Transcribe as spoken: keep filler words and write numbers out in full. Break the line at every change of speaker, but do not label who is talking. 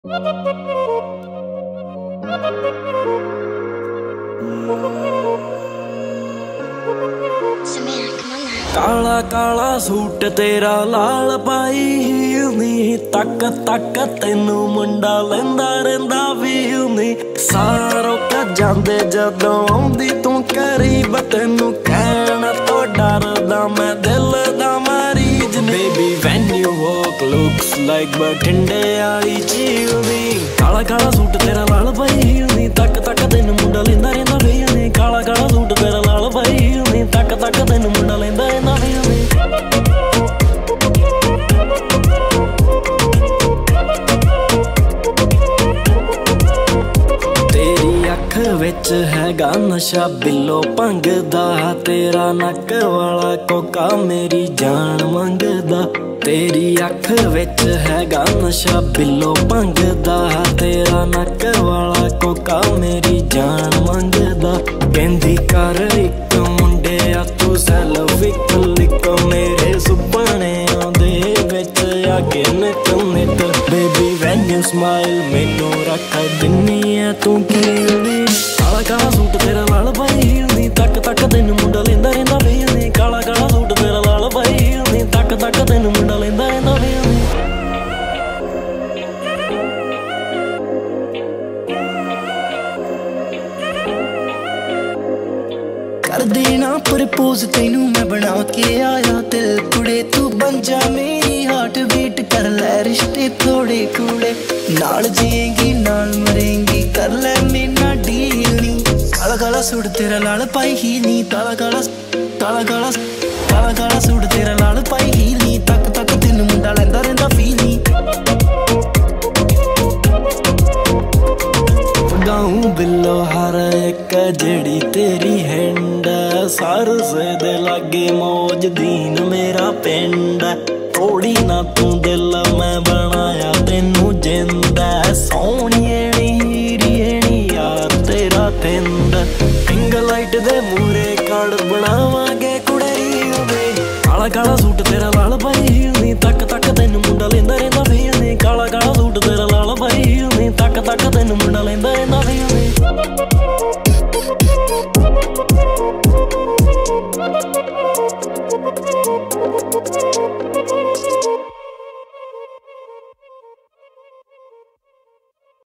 काला काला सूट तेरा लाल पाई नी तक तक तेनू मुंडा लेंदा रहिंदा फील नी सारो का जांदे जदों आउंदी तू करीब तेनू कहण तो डरदा मैं दिल दा मरीज baby when you walk looks like बठिंडे वाली झील नी काला काला सूट तेरा लाल पाई नी तक तक तेनू मुंडा लेंदा रहिंदा फील नी काला काला सूट तेरा लाल पाई नी तक तक तेनू मुंडा लेंदा रहिंदा फील नी विच हैगा नशा बिलो भंगदा तेरा नक वाला कोका मेरी जान मंगदा तेरी अख विच हैगा नशा बिलो भंगदा तेरा नक वाला कोका मेरी जान मंगदा कहंदी कर इक मुंडे आ तू सेल्फी क्लिक मेरे सुपने दे विच आके नित नित बेबी व्हेन यू स्माइल मैनू रख दिन्नी है तू कीड़ी काला काला सूट तेरा लाल पाई नी तक तक तेनू मुंडा लेंदा रहिंदा फील नी काला काला सूट तेरा लाल पाई नी तक तक तेनू मुंडा लेंदा रहिंदा फील नी कर देना प्रपोज तेनू मैं बना के आया दिल कुड़े तू बन जा मेरी हार्ट बीट कर ले रिश्ते थोड़े कूड़े नाल जिएंगी नाल मरेंगी कर ले मेरा डील नी काला काला सूट तेरा लाल पाई ही नी काला काला काला काला काला काला सूट तेरा लाल पाई ही नी तक तक तेनू मुंडा लेंदा रहिंदा फील नी गाऊं बिल्लो हर एक जेड़ी तेरी हैंड सरस दे लागे मौज दीन मेरा पिंड थोड़ी ना तू दिल मैं बनाया तेनू जिंदा सोहणिए नी हीरिए नी यार तेरा थिंद पिंग लाइट दे मूरे कार्ड बनावांगे कुड़े वे काला काला सूट तेरा लाल पाई नी तक तक तेनू मुंडा लेंदा रहिंदा फील नी काला काला सूट तेरा लाल पाई नी तक तक तेनू